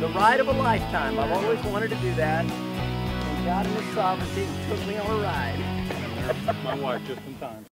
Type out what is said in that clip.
the ride of a lifetime. I've always wanted to do that. And God in His sovereignty took me on a ride. My wife just in time.